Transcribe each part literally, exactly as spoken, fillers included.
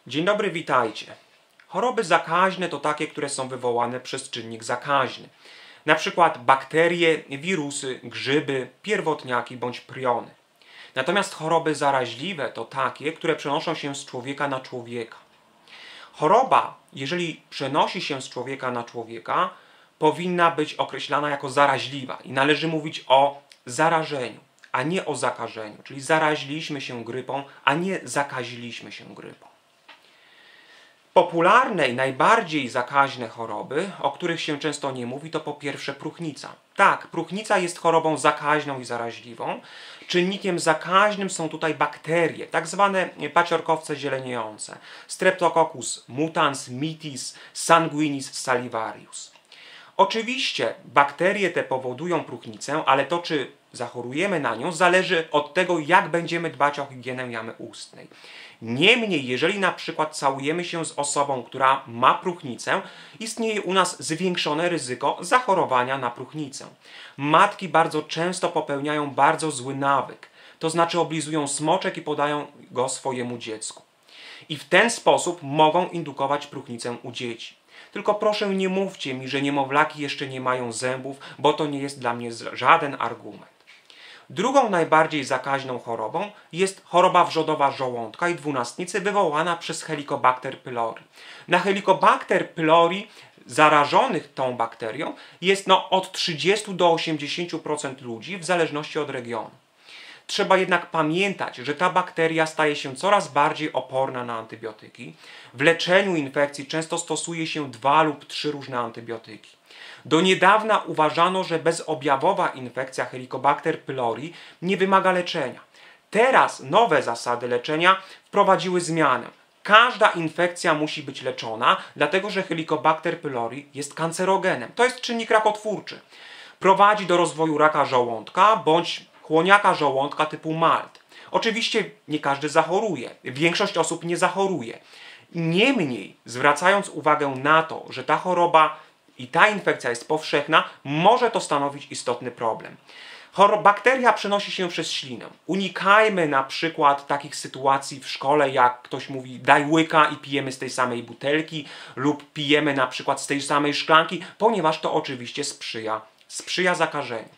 Dzień dobry, witajcie. Choroby zakaźne to takie, które są wywołane przez czynnik zakaźny. Na przykład bakterie, wirusy, grzyby, pierwotniaki bądź priony. Natomiast choroby zaraźliwe to takie, które przenoszą się z człowieka na człowieka. Choroba, jeżeli przenosi się z człowieka na człowieka, powinna być określana jako zaraźliwa i należy mówić o zarażeniu, a nie o zakażeniu. Czyli zaraziliśmy się grypą, a nie zakaziliśmy się grypą. Popularne i najbardziej zakaźne choroby, o których się często nie mówi, to po pierwsze próchnica. Tak, próchnica jest chorobą zakaźną i zaraźliwą. Czynnikiem zakaźnym są tutaj bakterie, tak zwane paciorkowce zieleniejące. Streptococcus mutans, mitis, sanguinis salivarius. Oczywiście bakterie te powodują próchnicę, ale to, czy zachorujemy na nią, zależy od tego, jak będziemy dbać o higienę jamy ustnej. Niemniej, jeżeli na przykład całujemy się z osobą, która ma próchnicę, istnieje u nas zwiększone ryzyko zachorowania na próchnicę. Matki bardzo często popełniają bardzo zły nawyk, to znaczy oblizują smoczek i podają go swojemu dziecku. I w ten sposób mogą indukować próchnicę u dzieci. Tylko proszę, nie mówcie mi, że niemowlaki jeszcze nie mają zębów, bo to nie jest dla mnie żaden argument. Drugą najbardziej zakaźną chorobą jest choroba wrzodowa żołądka i dwunastnicy wywołana przez Helicobacter pylori. Na Helicobacter pylori zarażonych tą bakterią jest no, od trzydziestu do osiemdziesięciu procent ludzi w zależności od regionu. Trzeba jednak pamiętać, że ta bakteria staje się coraz bardziej oporna na antybiotyki. W leczeniu infekcji często stosuje się dwa lub trzy różne antybiotyki. Do niedawna uważano, że bezobjawowa infekcja Helicobacter pylori nie wymaga leczenia. Teraz nowe zasady leczenia wprowadziły zmianę. Każda infekcja musi być leczona, dlatego że Helicobacter pylori jest kancerogenem. To jest czynnik rakotwórczy. Prowadzi do rozwoju raka żołądka bądź chłoniaka żołądka typu MALT. Oczywiście nie każdy zachoruje. Większość osób nie zachoruje. Niemniej, zwracając uwagę na to, że ta choroba i ta infekcja jest powszechna, może to stanowić istotny problem. Bakteria przenosi się przez ślinę. Unikajmy na przykład takich sytuacji w szkole, jak ktoś mówi daj łyka i pijemy z tej samej butelki lub pijemy na przykład z tej samej szklanki, ponieważ to oczywiście sprzyja, sprzyja zakażeniu.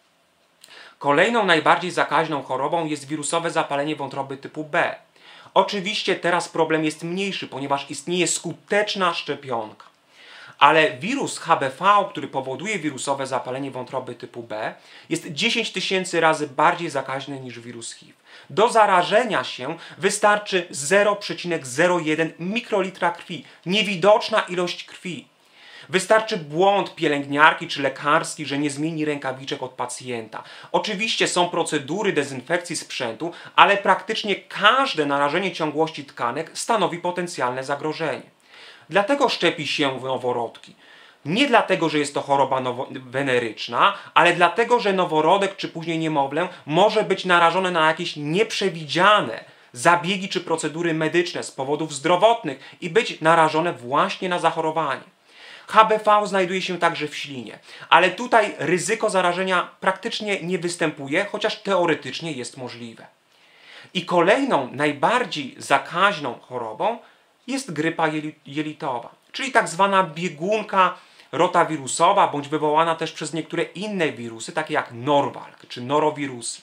Kolejną najbardziej zakaźną chorobą jest wirusowe zapalenie wątroby typu B. Oczywiście teraz problem jest mniejszy, ponieważ istnieje skuteczna szczepionka. Ale wirus H B V, który powoduje wirusowe zapalenie wątroby typu B, jest dziesięć tysięcy razy bardziej zakaźny niż wirus H I V. Do zarażenia się wystarczy zero przecinek zero jeden mikrolitra krwi, niewidoczna ilość krwi. Wystarczy błąd pielęgniarki czy lekarski, że nie zmieni rękawiczek od pacjenta. Oczywiście są procedury dezynfekcji sprzętu, ale praktycznie każde narażenie ciągłości tkanek stanowi potencjalne zagrożenie. Dlatego szczepi się w noworodki. Nie dlatego, że jest to choroba weneryczna, ale dlatego, że noworodek czy później niemowlę może być narażone na jakieś nieprzewidziane zabiegi czy procedury medyczne z powodów zdrowotnych i być narażone właśnie na zachorowanie. H B V znajduje się także w ślinie, ale tutaj ryzyko zarażenia praktycznie nie występuje, chociaż teoretycznie jest możliwe. I kolejną, najbardziej zakaźną chorobą jest grypa jelitowa, czyli tak zwana biegunka rotawirusowa, bądź wywołana też przez niektóre inne wirusy, takie jak norwalk czy norowirusy.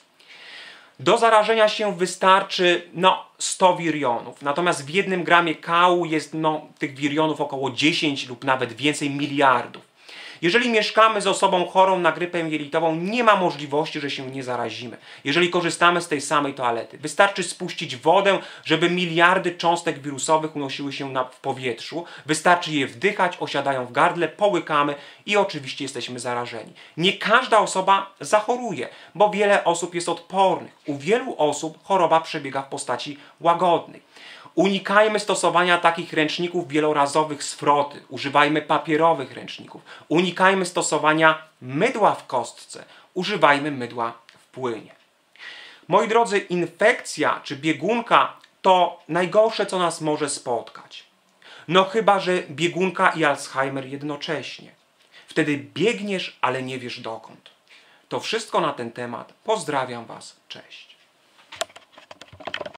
Do zarażenia się wystarczy no, sto wirionów, natomiast w jednym gramie kału jest no, tych wirionów około dziesięć lub nawet więcej miliardów. Jeżeli mieszkamy z osobą chorą na grypę jelitową, nie ma możliwości, że się nie zarazimy. Jeżeli korzystamy z tej samej toalety, wystarczy spuścić wodę, żeby miliardy cząstek wirusowych unosiły się na, w powietrzu. Wystarczy je wdychać, osiadają w gardle, połykamy i oczywiście jesteśmy zarażeni. Nie każda osoba zachoruje, bo wiele osób jest odpornych. U wielu osób choroba przebiega w postaci łagodnej. Unikajmy stosowania takich ręczników wielorazowych z froty. Używajmy papierowych ręczników. Unikajmy stosowania mydła w kostce. Używajmy mydła w płynie. Moi drodzy, infekcja czy biegunka to najgorsze, co nas może spotkać. No chyba, że biegunka i Alzheimer jednocześnie. Wtedy biegniesz, ale nie wiesz dokąd. To wszystko na ten temat. Pozdrawiam Was. Cześć.